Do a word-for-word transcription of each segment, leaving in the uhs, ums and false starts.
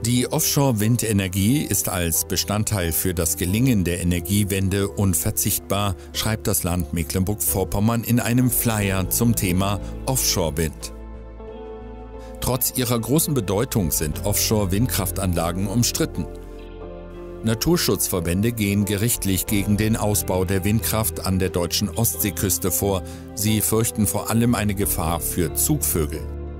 Die Offshore-Windenergie ist als Bestandteil für das Gelingen der Energiewende unverzichtbar, schreibt das Land Mecklenburg-Vorpommern in einem Flyer zum Thema Offshore-Wind. Trotz ihrer großen Bedeutung sind Offshore-Windkraftanlagen umstritten. Naturschutzverbände gehen gerichtlich gegen den Ausbau der Windkraft an der deutschen Ostseeküste vor. Sie fürchten vor allem eine Gefahr für Zugvögel.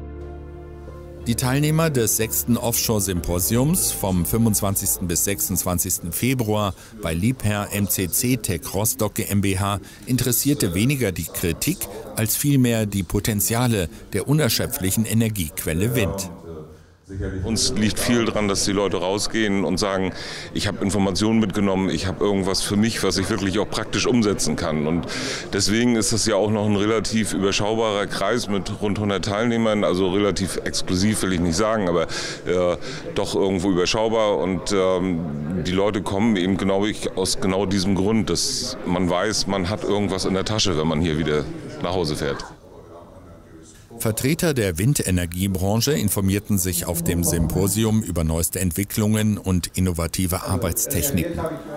Die Teilnehmer des sechsten Offshore-Symposiums vom fünfundzwanzigsten bis sechsundzwanzigsten Februar bei Liebherr M C C Tech Rostock GmbH interessierte weniger die Kritik als vielmehr die Potenziale der unerschöpflichen Energiequelle Wind. Uns liegt viel daran, dass die Leute rausgehen und sagen, ich habe Informationen mitgenommen, ich habe irgendwas für mich, was ich wirklich auch praktisch umsetzen kann. Und deswegen ist das ja auch noch ein relativ überschaubarer Kreis mit rund hundert Teilnehmern, also relativ exklusiv will ich nicht sagen, aber äh, doch irgendwo überschaubar. Und ähm, die Leute kommen eben genau aus genau diesem Grund, dass man weiß, man hat irgendwas in der Tasche, wenn man hier wieder nach Hause fährt. Vertreter der Windenergiebranche informierten sich auf dem Symposium über neueste Entwicklungen und innovative Arbeitstechniken.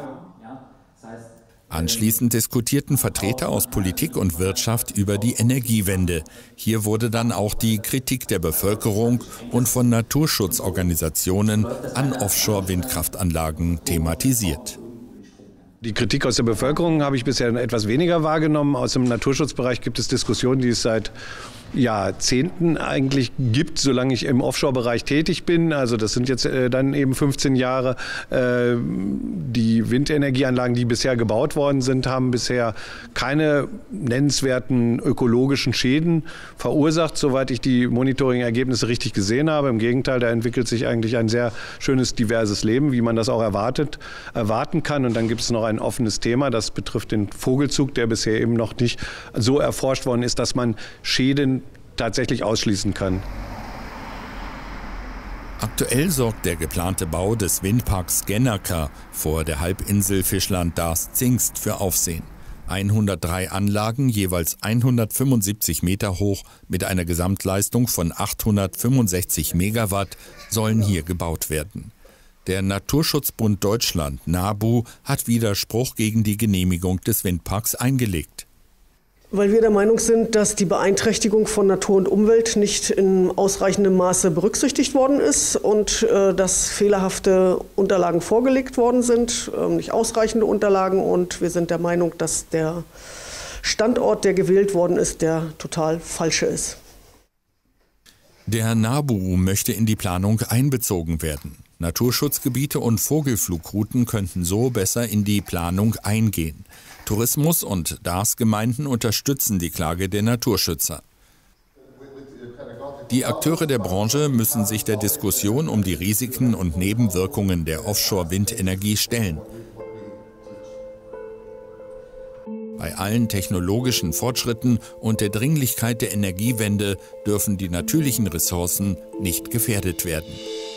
Anschließend diskutierten Vertreter aus Politik und Wirtschaft über die Energiewende. Hier wurde dann auch die Kritik der Bevölkerung und von Naturschutzorganisationen an Offshore-Windkraftanlagen thematisiert. Die Kritik aus der Bevölkerung habe ich bisher etwas weniger wahrgenommen. Aus dem Naturschutzbereich gibt es Diskussionen, die es seit Jahrzehnten eigentlich gibt, solange ich im Offshore-Bereich tätig bin. Also das sind jetzt äh, dann eben fünfzehn Jahre. Äh, die Windenergieanlagen, die bisher gebaut worden sind, haben bisher keine nennenswerten ökologischen Schäden verursacht, soweit ich die Monitoring-Ergebnisse richtig gesehen habe. Im Gegenteil, da entwickelt sich eigentlich ein sehr schönes, diverses Leben, wie man das auch erwartet, erwarten kann. Und dann gibt es noch ein offenes Thema, das betrifft den Vogelzug, der bisher eben noch nicht so erforscht worden ist, dass man Schäden tatsächlich ausschließen kann. Aktuell sorgt der geplante Bau des Windparks Gennaker vor der Halbinsel Fischland-Darß-Zingst für Aufsehen. hundertdrei Anlagen, jeweils hundertfünfundsiebzig Meter hoch, mit einer Gesamtleistung von achthundertfünfundsechzig Megawatt, sollen hier gebaut werden. Der Naturschutzbund Deutschland, NABU, hat Widerspruch gegen die Genehmigung des Windparks eingelegt. Weil wir der Meinung sind, dass die Beeinträchtigung von Natur und Umwelt nicht in ausreichendem Maße berücksichtigt worden ist und äh, dass fehlerhafte Unterlagen vorgelegt worden sind, äh, nicht ausreichende Unterlagen. Und wir sind der Meinung, dass der Standort, der gewählt worden ist, der total falsche ist. Der NABU möchte in die Planung einbezogen werden. Naturschutzgebiete und Vogelflugrouten könnten so besser in die Planung eingehen. Tourismus- und Darßgemeinden unterstützen die Klage der Naturschützer. Die Akteure der Branche müssen sich der Diskussion um die Risiken und Nebenwirkungen der Offshore-Windenergie stellen. Bei allen technologischen Fortschritten und der Dringlichkeit der Energiewende dürfen die natürlichen Ressourcen nicht gefährdet werden.